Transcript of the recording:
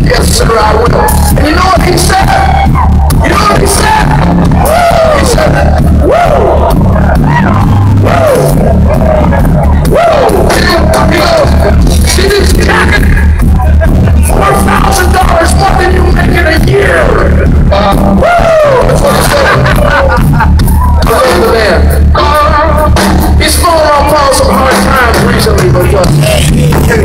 Yes, sir, I will. And you know what he said? You know what he said?